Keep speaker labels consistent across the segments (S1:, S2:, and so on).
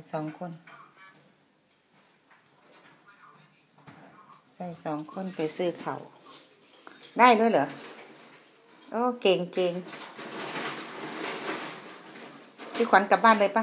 S1: 2 คนใส่2 คนไปซื้อเขาได้ด้วยเหรอโอ้เก่งพี่ขวัญกลับบ้านเลยปะ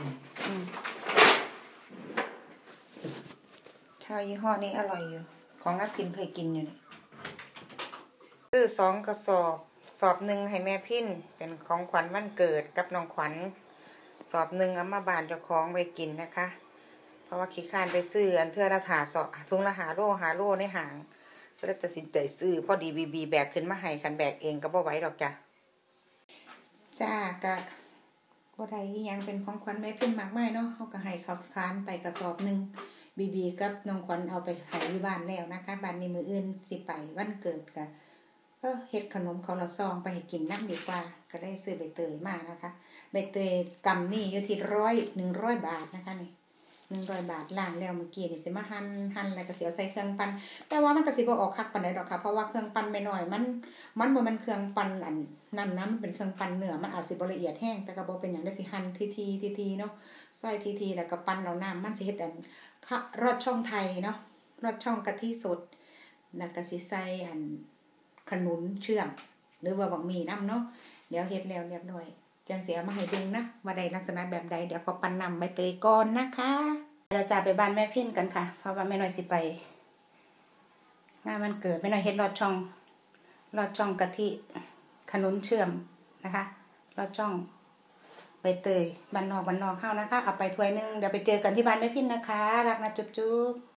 S1: ข้าวยี่ห้อนี้อร่อยอยู่ของนักกินเคยกินอยู่นี่ซื้อ2 กระสอบหนึ่งให้แม่พินเป็นของขวัญวันเกิดกับน้องขวัญสอบหนึ่งเอามาบานเจ้าของไปกินนะคะเพราะว่าขี้ข้านไปซื้ออันเทื่อละถาสอบทุงละหาโลในห่างก็เลยตัดสินใจซื้อพอดีบีแบกขึ้นมาให้คันแบกเองก็บ่ไหวดอกจ้ะจ้ากะบ่ได้อีหยังเป็นของขวัญแม่พินมากมายเนาะเฮาก็ให้ข้าวสารไปกระสอบนึงบีกับน้องขวัญเอาไปขายที่บ้านแล้วนะคะบ้านนี้มื้ออื่นสิไปวันเกิดก็เฮ็ดขนมข้าวละซองไปให้กินนำดีกว่าก็ได้ซื้อใบเตยมานะคะใบเตยกำนี่อยู่ที่100 บาทนะคะนี่100 บาทล้างแล้วเมื่อกี้นี่สิมาหั่นแล้วก็สิเอาใส่เครื่องปั่นแต่ว่ามันก็สิบ่ออกคักปานใดดอกค่ะเพราะว่าเครื่องปั่นน้อยๆมันบ่แม่นเครื่องปั่นอันนั้นนะมันเป็นเครื่องปั่นเนื้อมันอาจสิบ่ละเอียดแฮงแต่ก็บ่เป็นหยังได้สิหั่นทีๆเนาะซอยทีๆแล้วก็ปั่นเอาน้ำมันสิเฮ็ดอันรสช่องไทยเนาะรสช่องกะทิสดแล้วก็สิใส่อันขนุนเชื่อมหรือว่าบักหมี่น้ำเนาะเดี๋ยวเฮ็ดแล้วเรียบร้อยจังสิเอามาให้เบิ่งนะว่าได้ลักษณะแบบใดเดี๋ยวก็ปั่นน้ำใบเตยก่อนนะคะเราจะไปบ้านแม่พินกันค่ะเพราะว่าแม่น้อยสิไปงานวันเกิดแม่น้อยเฮ็ดลอดช่องกะทิขนุนเชื่อมนะคะลอดช่องใบเตยบ้านนอกเฮานะคะเอาไปถ้วยนึงเดี๋ยวไปเจอกันที่บ้านแม่พินนะคะรักนะจุ๊บ